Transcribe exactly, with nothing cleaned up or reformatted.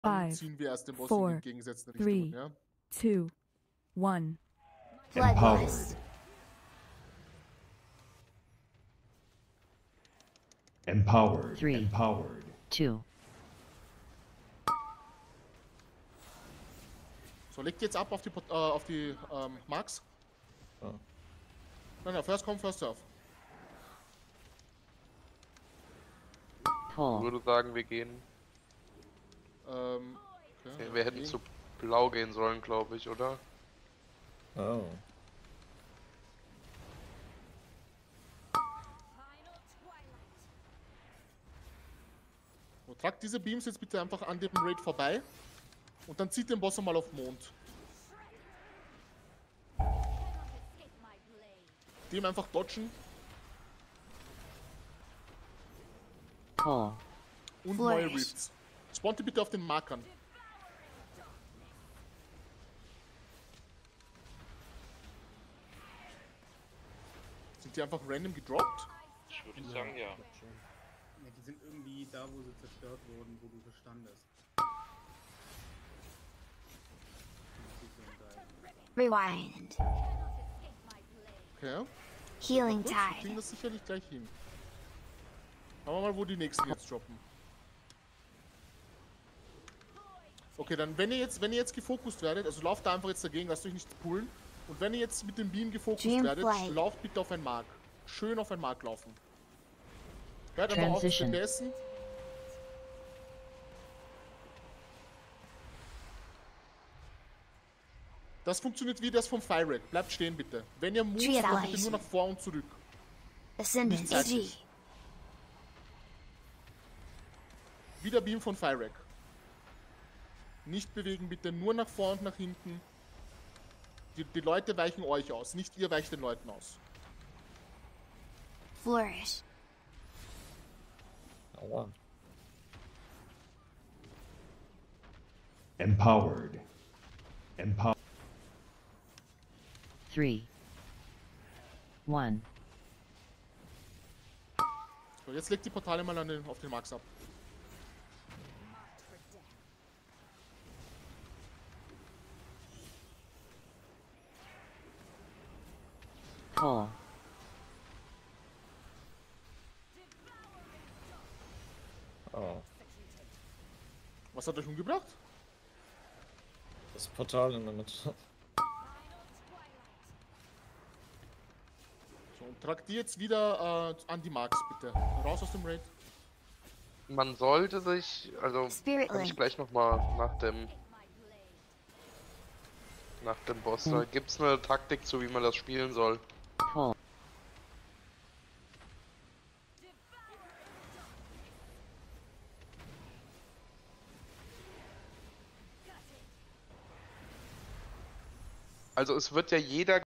dann Five, ziehen wir erst den Boss four, in die entgegengesetzten three, Richtungen, ja? two, one. Bloodlust. Empowered. Three. Empowered. Two. So, legt jetzt ab auf die, Pot- äh, auf die ähm, Marks. Oh. Nein, nein, first come, first serve. Ich Pull. würde sagen, wir gehen. Ähm, okay. Wir hätten zu blau gehen sollen, glaube ich, oder? Oh. So, tragt diese Beams jetzt bitte einfach an dem Raid vorbei. Und dann zieht den Boss mal auf Mond. Dem einfach dodgen Pull. und neue Flourish. Rifts. Spawnt die bitte auf den Markern. Sind die einfach random gedroppt? Ich würde sagen, ja. Ja, die sind irgendwie da, wo sie zerstört wurden, wo du standest. Rewind. Okay. Healing Gut, wir kriegen tide. das sicherlich gleich hin. Schauen wir mal, wo die nächsten jetzt droppen. Okay, dann wenn ihr jetzt, wenn ihr jetzt gefokust werdet, also lauft da einfach jetzt dagegen, lasst euch nicht pullen. Und wenn ihr jetzt mit dem Beam gefokust Dream werdet, flight. lauft bitte auf ein Mark. Schön auf ein Mark laufen. Hört einfach auf zu Transition. vergessen. Das funktioniert wie das vom Fire Raid. Bleibt stehen bitte. Wenn ihr moves, Triad dann bitte Light. nur nach vor und zurück. Ascendant Nicht A G. seitlich. Wieder Beam von Fire-Rack. Nicht bewegen bitte, nur nach vor und nach hinten. Die, die Leute weichen euch aus, nicht ihr weicht den Leuten aus. Flourish. Aua. Empowered. Empowered. Three. One. So, jetzt legt die Portale mal an den, auf den Max ab. Pull. Oh. Was hat euch umgebracht? Das Portal in der Mitte. So, und tragt die jetzt wieder äh, an die Max bitte. Raus aus dem Raid. Man sollte sich, also Spirit kann ich Link. gleich nochmal nach dem nach dem Boss. Da gibt's eine Taktik zu, wie man das spielen soll. Pull. Also es wird ja jeder